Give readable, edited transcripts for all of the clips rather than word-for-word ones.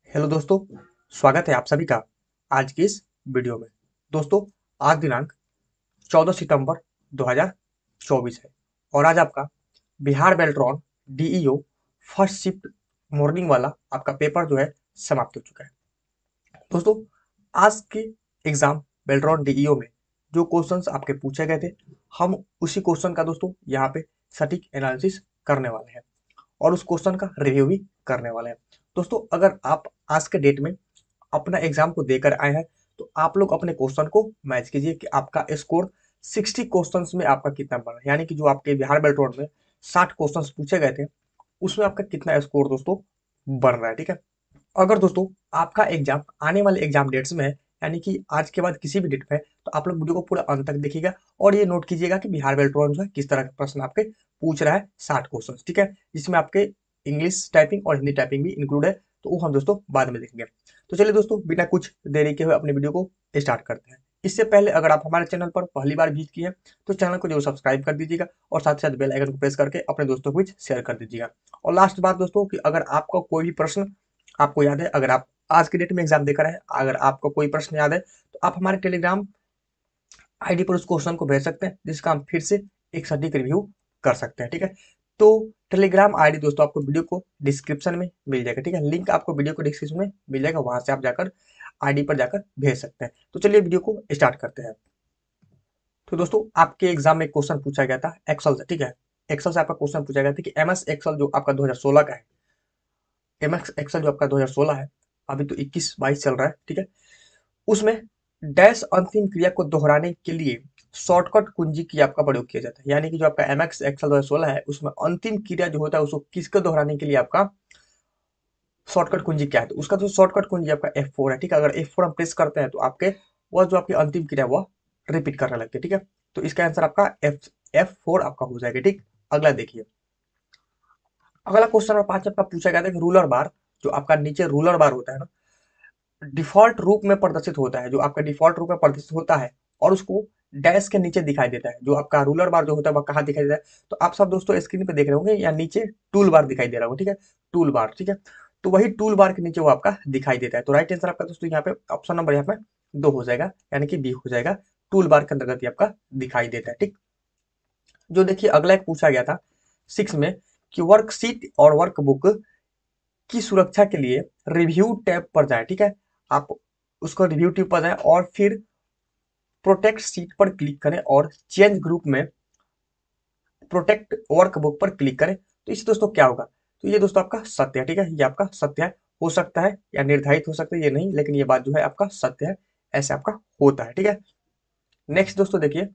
Hello दोस्तों, स्वागत है आप सभी का आज की इस वीडियो में। दोस्तों, आज दिनांक 14 सितंबर 2024 है और आज आपका Bihar Beltron DEO first shift morning वाला आपका पेपर जो है समाप्त हो चुका है। दोस्तों, आज के एग्जाम बेल्ट्रॉन डीईओ में जो क्वेश्चंस आपके पूछे गए थे, हम उसी क्वेश्चन का दोस्तों यहाँ पे सटीक एनालिसिस करने वाले हैं और उस क्वेश्चन का रिव्यू भी करने वाले हैं। दोस्तों, अगर आप आज के डेट में अपना एग्जाम को देकर आए हैं तो आप लोग अपने क्वेश्चन को मैच कीजिए कि आपका स्कोर 60 क्वेश्चंस में आपका कितना बना, यानी कि जो आपके बिहार बेल्ट्रॉन में 60 क्वेश्चंस पूछे गए थे उसमें आपका कितना स्कोर दोस्तों बन रहा है। ठीक है, अगर दोस्तों आपका एग्जाम आने वाले एग्जाम डेट्स में है, यानी कि आज के बाद किसी भी डेट में है, तो आप लोग वीडियो को पूरा अंत तक देखिएगा और ये नोट कीजिएगा कि बिहार बेल्ट्रॉन जो है किस तरह के प्रश्न आपके पूछ रहा है। 60 क्वेश्चन, ठीक है, जिसमें आपके इंग्लिश टाइपिंग और हिंदी टाइपिंग भी इंक्लूड है, तो वो हम दोस्तों बाद में देखेंगे। तो चलिए दोस्तों, बिना कुछ देरी के हुए अपने वीडियो को स्टार्ट करते हैं। इससे पहले अगर आप हमारे चैनल पर पहली बार विजिट किए हैं तो चैनल को जरूर सब्सक्राइब कर दीजिएगा और साथ ही साथ बेल आइकन को प्रेस करके अपने दोस्तों को भी शेयर कर दीजिएगा। और लास्ट बात दोस्तों, कि अगर आपका कोई भी प्रश्न आपको याद है, अगर आप आज की डेट में एग्जाम देकर आए, अगर आपको कोई प्रश्न याद है तो आप हमारे टेलीग्राम आईडी पर उस क्वेश्चन को भेज सकते हैं, जिसका हम फिर से एक सटीक रिव्यू कर सकते हैं। ठीक है, तो टेलीग्राम आईडी दोस्तों आपको वीडियो को डिस्क्रिप्शन में मिल जाएगा। ठीक है, लिंक आपको वीडियो को डिस्क्रिप्शन में मिल जाएगा, वहां से आप जाकर आईडी पर जाकर भेज सकते हैं। तो चलिए वीडियो को स्टार्ट करते हैं। तो दोस्तों, आपके एग्जाम में क्वेश्चन पूछा गया था एक्सल से। ठीक है, एक्सल से आपका क्वेश्चन पूछा गया था कि एमएस एक्सल जो आपका 2016 का है, एमएस एक्सल जो आपका 2016 है, अभी तो 21-22 चल रहा है। ठीक है, उसमें डैश अंतिम क्रिया को दोहराने के लिए शॉर्टकट कुंजी की आपका प्रयोग किया जाता है, यानी कि जो आपका एमएक्स एक्सल 2016 है उसमें अंतिम क्रिया जो होता है उसको किसको दोहराने के लिए आपका शॉर्टकट कुंजी क्या है, तो उसका जो शॉर्टकट कुंजी आपका F4 है। ठीक है, अगर F4 हम प्रेस करते हैं तो आपके वह जो आपकी अंतिम क्रिया वह रिपीट करने लगती है। ठीक है, तो इसका आंसर आपका F4 आपका हो जाएगा। ठीक, अगला देखिए, अगला क्वेश्चन नंबर 5 आपका पूछा गया था कि रूलर बार, जो आपका नीचे रूलर बार होता है ना, डिफ़ॉल्ट रूप में प्रदर्शित होता है, जो आपका डिफ़ॉल्ट रूप में प्रदर्शित होता है और उसको डैश के नीचे दिखाई देता है। जो आपका रूलर बार जो होता है वह कहाँ दिखाई देता है, तो आप सब दोस्तों स्क्रीन पे देख रहे होंगे या नीचे टूल बार दिखाई दे रहा होगा। ठीक है, टूल बार, ठीक है, तो वही टूल बार के नीचे वो आपका दिखाई देता है। तो राइट आंसर आपका दोस्तों यहाँ पे ऑप्शन नंबर यहाँ पे 2 हो जाएगा, यानी कि बी हो जाएगा, टूल बार के अंतर्गत ये आपका दिखाई देता है। ठीक, जो देखिए अगला एक पूछा गया था 6 में कि वर्कशीट और वर्कबुक की सुरक्षा के लिए रिव्यू टैब पर जाएं। ठीक है, आप उसको रिव्यू टैब पर जाएं और फिर प्रोटेक्ट सीट पर क्लिक करें और चेंज ग्रुप में प्रोटेक्ट वर्कबुक पर क्लिक करें। तो इससे दोस्तों क्या होगा, तो ये दोस्तों आपका सत्य है। ठीक है, ये आपका सत्य है, हो सकता है या निर्धारित हो सकता है ये नहीं, लेकिन ये बात जो है आपका सत्य है, ऐसे आपका होता है। ठीक है, नेक्स्ट दोस्तों देखिए,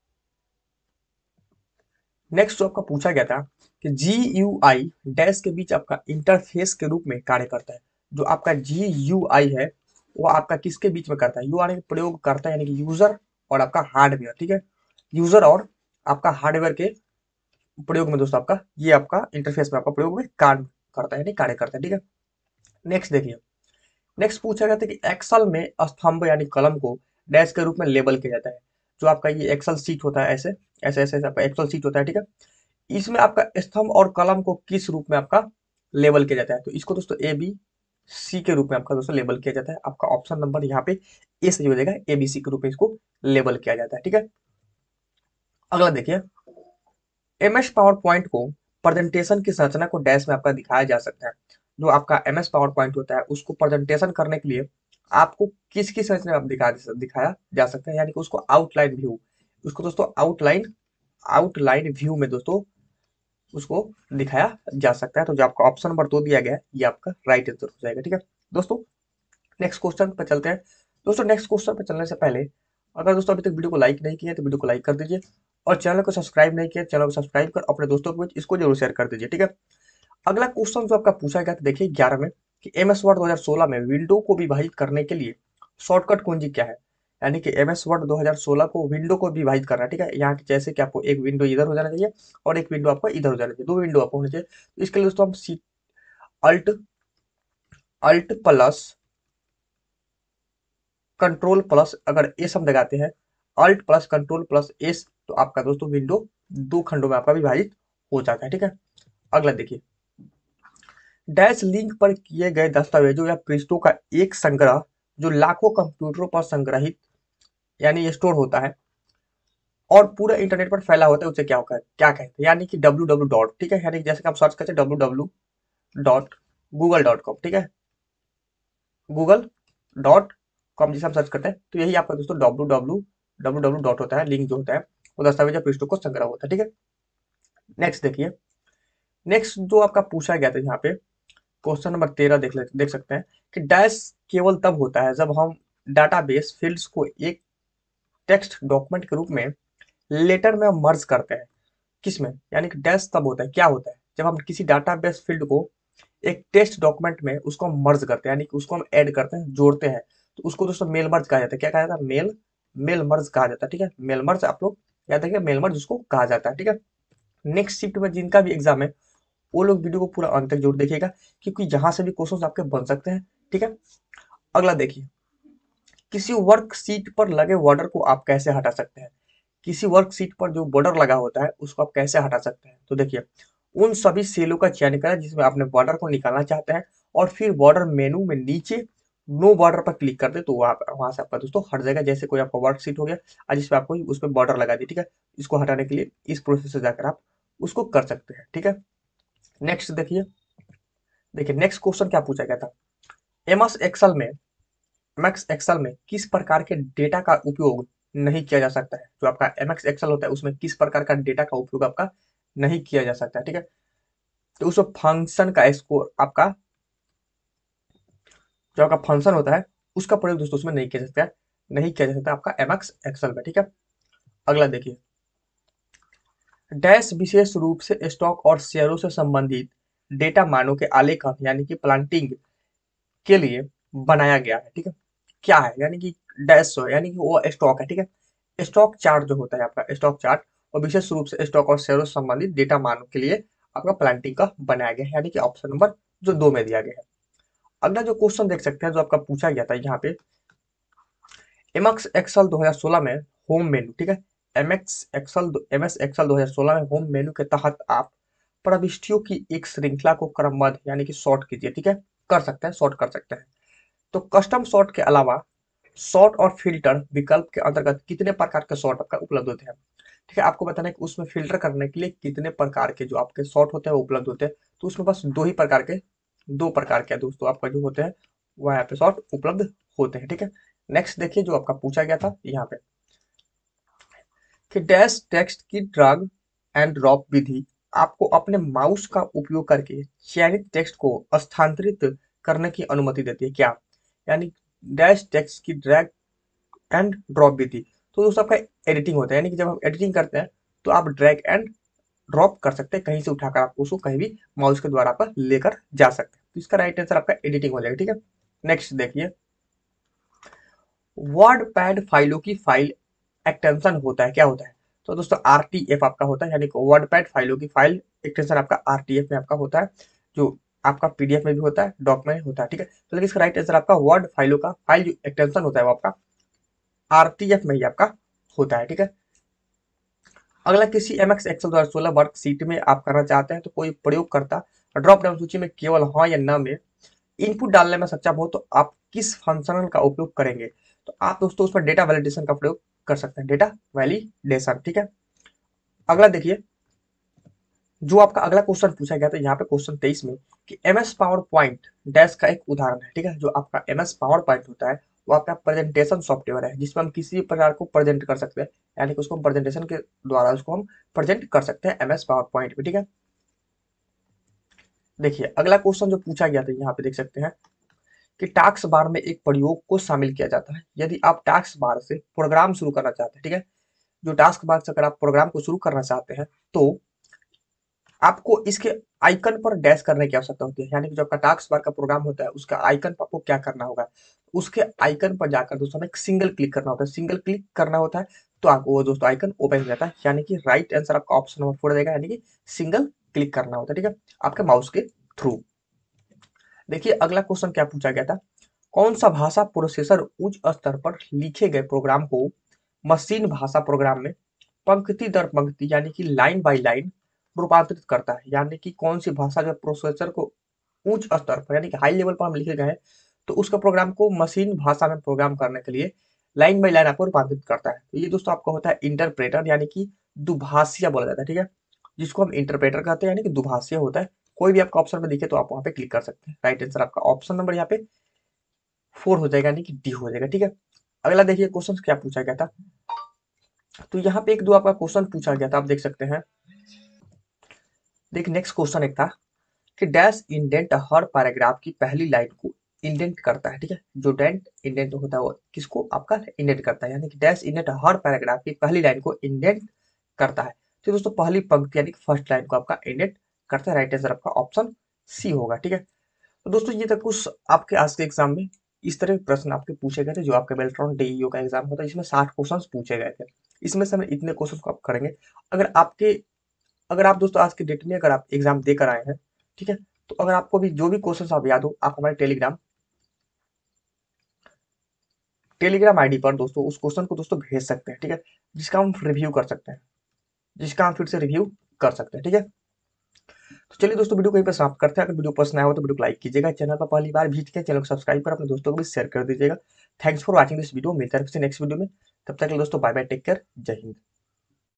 नेक्स्ट जो आपका पूछा गया था कि जी यू आई डैश के बीच आपका इंटरफेस के रूप में कार्य करता है। जो आपका जी यू आई है वो आपका किसके बीच में करता है, यू आर प्रयोग करता है, यानी कि यूजर और आपका हार्डवेयर। ठीक है, यूजर और आपका हार्डवेयर के प्रयोग में दोस्तों आपका ये आपका इंटरफेस में आपका प्रयोग में कार्य करता है, यानी कार्य करता है। ठीक है, नेक्स्ट देखिए, नेक्स्ट पूछा गया था कि एक्सेल में स्तंभ यानी कलम को डैश के रूप में लेबल किया जाता है। जो आपका ये एक्सेल सीट होता है, ऐसे ऐसे ऐसे ऐसे आपका एक्सेल सीट होता है। ठीक है, इसमें आपका स्तंभ और कलम को किस रूप में आपका लेबल किया जाता है, तो इसको दोस्तों ए बी सी के रूप में आपका दोस्तों लेबल किया जाता है। आपका ऑप्शन नंबर यहाँ पे ए सही हो जाएगा, ए बी सी के रूप में इसको लेबल किया जाता है। ठीक है, अगला देखिए, एमएस पावर पॉइंट को प्रेजेंटेशन की संरचना को डैश में आपका दिखाया जा सकता है। जो आपका एमएस पावर पॉइंट होता है उसको प्रेजेंटेशन करने के लिए आपको किसकी संरचना में आप दिखाया जा सकता है, यानी कि उसको आउटलाइन व्यू, उसको दोस्तों आउटलाइन आउटलाइन व्यू में दोस्तों उसको दिखाया जा सकता है। तो जो आपका ऑप्शन नंबर 2 दिया गया है ये आपका राइट आंसर हो जाएगा। ठीक है दोस्तों, नेक्स्ट क्वेश्चन पे चलते हैं। दोस्तों, नेक्स्ट क्वेश्चन पे चलने से पहले अगर दोस्तों अभी तक वीडियो को लाइक नहीं किया है तो वीडियो को लाइक कर दीजिए और चैनल को सब्सक्राइब नहीं किया, चैनल को सब्सक्राइब कर अपने दोस्तों को इसको जरूर शेयर कर दीजिए। ठीक है, अगला क्वेश्चन जो आपका पूछा गया था देखिए 11 में कि एमएस वर्ड 2016 में विंडो को विभाजित करने के लिए शॉर्टकट कुंजी क्या है, यानी कि एमएस वर्ड 2016 को विंडो को विभाजित करना है। ठीक है, यहाँ जैसे कि आपको एक विंडो इधर हो जाना चाहिए और एक विंडो आपको इधर हो जाना चाहिए, दो विंडो आपको होनी चाहिए। तो इसके लिए दोस्तों हम C alt alt plus control plus अगर एस हम लगाते हैं, alt plus control plus S, तो आपका दोस्तों विंडो दो खंडों में आपका विभाजित हो जाता है। ठीक है, अगला देखिए, डैश लिंक पर किए गए दस्तावेजों या पृष्ठों का एक संग्रह जो लाखों कंप्यूटरों पर संग्रहित यानी स्टोर होता है और पूरे इंटरनेट पर फैला होता है, उसे क्या कहते हैं, यानी कि डब्ल्यू डब्ल्यू डॉट, ठीक है, यानी कि जैसे कि आप सर्च करते हैं www.google.com, ठीक है, google.com जिसे हम सर्च करते हैं, तो यही आपका दोस्तों www डॉट होता है, लिंक जो होता है वो दस्तावेज या पृष्ठों को संग्रह होता है, ठीक है। नेक्स्ट देखिए, नेक्स्ट जो आपका पूछा गया था यहाँ पे क्वेश्चन नंबर 13 देख सकते हैं कि डैश केवल तब होता है जब हम डाटाबेस फील्ड्स को एक टेक्स्ट डॉक्यूमेंट के रूप में लेटर में मर्ज करते हैं। किसमें, यानी कि डैश तब होता है, क्या होता है, जब हम किसी डाटाबेस फील्ड को एक टेक्स्ट डॉक्यूमेंट में उसको हम मर्ज करते हैं, यानी कि उसको हम ऐड करते हैं, जोड़ते हैं, तो उसको दोस्तों मेल मर्ज कहा जाता है। क्या कहा जाता है, मेल मर्ज कहा जाता है, ठीक है। मेल मर्ज आप लोग याद रखिए, मेल मर्ज उसको कहा जाता है, ठीक है। नेक्स्ट शिफ्ट में जिनका भी एग्जाम है वो लोग वीडियो को पूरा अंत तक जरूर देखिएगा, क्योंकि यहाँ से भी क्वेश्चन आपके बन सकते हैं, ठीक है। अगला देखिए, किसी वर्कशीट पर लगे बॉर्डर को आप कैसे हटा सकते हैं। किसी वर्कशीट पर जो बॉर्डर लगा होता है उसको आप कैसे हटा सकते हैं, तो देखिए, उन सभी सेलों का चयन करें जिसमें आपने बॉर्डर को निकालना चाहते हैं और फिर बॉर्डर मेनू में नीचे नो बॉर्डर पर क्लिक कर दे तो वहां से आपका दोस्तों हट जाएगा। जैसे कोई आपका वर्कशीट हो गया और जिसपे आपको उस पर बॉर्डर लगा दी, ठीक है, इसको हटाने के लिए इस प्रोसेस से जाकर आप उसको कर सकते हैं, ठीक है। नेक्स्ट देखिए, नेक्स्ट क्वेश्चन क्या पूछा गया था, एमएस एक्सेल में एमएक्स एक्सेल में किस प्रकार के डेटा का उपयोग नहीं किया जा सकता है। जो आपका एमएक्स एक्सेल होता है उसमें किस प्रकार का डेटा का उपयोग आपका नहीं किया जा सकता है, ठीक है। तो उसमें फंक्शन का स्कोर आपका, जो आपका फंक्शन होता है उसका प्रयोग दोस्तों उसमें नहीं किया जा सकता है, नहीं किया जा सकता आपका एमएक्स एक्सेल में, ठीक है। अगला देखिए, डैश विशेष रूप से स्टॉक और शेयरों से संबंधित डेटा मानों के आलेखन यानी कि प्लांटिंग के लिए बनाया गया है, ठीक है। क्या है, यानी कि डैश जो है यानी कि वो स्टॉक है, ठीक है। स्टॉक चार्ट जो होता है आपका स्टॉक चार्ट, और विशेष रूप से स्टॉक और शेयरों से संबंधित डेटा मानों के लिए आपका प्लांटिंग का बनाया गया है, यानी कि ऑप्शन नंबर जो 2 में दिया गया है। अगला जो क्वेश्चन देख सकते हैं जो आपका पूछा गया था यहाँ पे, एमएक्स एक्सेल 2016 में होम मेनू, ठीक है, एमएस एक्सेल 2016 में होम मेनू के तहत आप प्रविष्टियों की एक श्रृंखला को क्रमबद्ध यानी कि सॉर्ट कीजिए, ठीक है, कर सकते हैं, सॉर्ट कर सकते हैं। तो कस्टम सॉर्ट के अलावा सॉर्ट और फिल्टर विकल्प के अंतर्गत कितने प्रकार के सॉर्ट आपका उपलब्ध होते हैं, ठीक है। आपको बताना है कि उसमें फिल्टर करने के लिए कितने प्रकार के जो आपके सॉर्ट होते हैं वो उपलब्ध होते हैं, तो उसमें बस दो प्रकार के दोस्तों आपका जो होते हैं वो यहाँ पे सॉर्ट उपलब्ध होते हैं, ठीक है। नेक्स्ट देखिए जो आपका पूछा गया था यहाँ पे कि डैश टेक्स्ट की ड्रैग एंड ड्रॉप विधि आपको अपने माउस का उपयोग करके चयनित टेक्स्ट को स्थानांतरित करने की अनुमति देती है। क्या, यानी डैश टेक्स्ट की ड्रैग एंड ड्रॉप विधि, तो दोस्तों आपका एडिटिंग होता है, यानी कि जब हम एडिटिंग करते हैं तो आप ड्रैग एंड ड्रॉप कर सकते हैं, कहीं से उठाकर आप उसको कहीं भी माउस के द्वारा आप लेकर जा सकते हैं। तो इसका राइट आंसर आपका एडिटिंग हो जाएगा, ठीक है। नेक्स्ट देखिए, वर्ड पैड फाइलों की फाइल एक्सटेंशन होता है, क्या होता है, तो दोस्तों आरटीएफ आपका होता है, यानी कि वर्ड पैड फाइलों की फाइल एक्सटेंशन आपका आरटीएफ में आपका होता है, जो आपका पीडीएफ में भी होता है, डॉक में होता है, ठीक है। तो इसका राइट आंसर आपका वर्ड फाइलों का फाइल जो एक्सटेंशन होता है वो आपका आरटीएफ में ही आपका होता है, ठीक है। अगला, किसी एमएक्स एक्सेल 2016 वर्कशीट में आप करना चाहते हैं तो कोई प्रयोगकर्ता ड्रॉप डाउन सूची में केवल हाँ या ना में इनपुट डालने में सक्षम हो तो आप किस फंक्शनल का उपयोग करेंगे, तो आप दोस्तों उसमें डेटा वैलिडेशन का प्रयोग कर सकते हैं, डेटा वैलिडेशन, ठीक है। अगला देखिए, जो आपका अगला क्वेश्चन पूछा गया था यहाँ पे क्वेश्चन 23 में कि एमएस पावर पॉइंट डैश का एक उदाहरण है, ठीक है। जो आपका एमएस पावर पॉइंट होता है वो आपका प्रेजेंटेशन सॉफ्टवेयर है जिसमें हम किसी भी प्रकार को प्रेजेंट कर सकते हैं, यानी कि उसको प्रेजेंटेशन के द्वारा उसको हम प्रेजेंट कर सकते हैं एमएस पावर पॉइंट में, ठीक है। देखिए अगला क्वेश्चन जो पूछा गया था यहाँ पे देख सकते हैं कि टास्क बार में एक प्रयोग को शामिल किया जाता है। यदि आप टास्क बार से प्रोग्राम शुरू करना चाहते हैं, ठीक है, जो टास्क बार से अगर आप प्रोग्राम को शुरू करना चाहते हैं तो आपको इसके आइकन पर डैश करने की आवश्यकता होती है, यानी कि जो आपका टास्क बार का प्रोग्राम होता है उसका आइकन पर आपको क्या करना होगा, उसके आइकन पर जाकर दोस्तों हमें सिंगल क्लिक करना होता है, सिंगल क्लिक करना होता है तो आपको वो दोस्तों आइकन ओपन हो जाता है, यानी कि राइट आंसर आपका ऑप्शन नंबर 4 रहेगा, यानी कि सिंगल क्लिक करना होता है, ठीक है, आपके माउस के थ्रू। देखिए अगला क्वेश्चन क्या पूछा गया था, कौन सा भाषा प्रोसेसर उच्च स्तर पर लिखे गए प्रोग्राम को मशीन भाषा प्रोग्राम में पंक्ति दर पंक्ति यानी कि लाइन बाय लाइन रूपांतरित करता है, यानी कि कौन सी भाषा जो प्रोसेसर को उच्च स्तर पर यानी कि हाई लेवल पर हम लिखे गए हैं, तो उसका प्रोग्राम को मशीन भाषा में प्रोग्राम करने के लिए लाइन बाई लाइन आपको रूपांतरित करता है। तो ये दोस्तों आपका होता है इंटरप्रेटर यानी कि दुभाषिया बोला जाता है, ठीक है, जिसको हम इंटरप्रेटर कहते हैं यानी कि दुभाषिया होता है। कोई भी आपका ऑप्शन में दिखे तो आप वहां पे क्लिक कर सकते हैं। राइट आंसर आपका ऑप्शन नंबर यहाँ पे 4 हो जाएगा यानी कि डी हो जाएगा, ठीक है। अगला देखिए क्वेश्चन क्या पूछा गया था। तो यहाँ पे एक दो आपका क्वेश्चन पूछा गया था, आप देख सकते हैं। देखिए नेक्स्ट क्वेश्चन एक था कि डैश इंडेंट हर पैराग्राफ की पहली लाइन को इंडेंट करता है, ठीक है। जो डेंट इंडेंट होता है वो किसको आपका इंडेंट करता है, यानी कि डैश इंडेंट हर पैराग्राफ की पहली लाइन को इंडेंट करता है। तो दोस्तों पहली पंक्ति यानी कि फर्स्ट लाइन को आपका इंडेंट करता है। राइट आंसर आपका ऑप्शन सी होगा, ठीक है। तो दोस्तों ये तक कुछ आपके आज के एग्जाम में इस तरह के प्रश्न आपके पूछे गए थे, जो आपके बेल्ट्रॉन डीईओ का एग्जाम होता है, इसमें 60 क्वेश्चन पूछे गए थे। इसमें से हम इतने क्वेश्चन को आप करेंगे। अगर आपके अगर आप दोस्तों आज के डेट में अगर आप एग्जाम देकर आए हैं, ठीक है, तो अगर आपको भी जो भी क्वेश्चन आप याद हो, आप हमारे टेलीग्राम आईडी पर दोस्तों उस क्वेश्चन को दोस्तों भेज सकते हैं, ठीक है, जिसका हम रिव्यू कर सकते हैं, जिसका हम फिर से रिव्यू कर सकते हैं, ठीक है। तो चलिए दोस्तों वीडियो को यहीं पर समाप्त करते हैं। अगर वीडियो पसंद आया हो तो वीडियो को लाइक कीजिएगा, चैनल पर पहली बार विजिट किया चैनल को सब्सक्राइब कर अपने दोस्तों को भी शेयर कर दीजिएगा। Thanks for watching this video, मिलते हैं किसी नेक्स्ट वीडियो में। तब तक के लिए दोस्तों बाय बाय, टेक केयर, जय हिंद।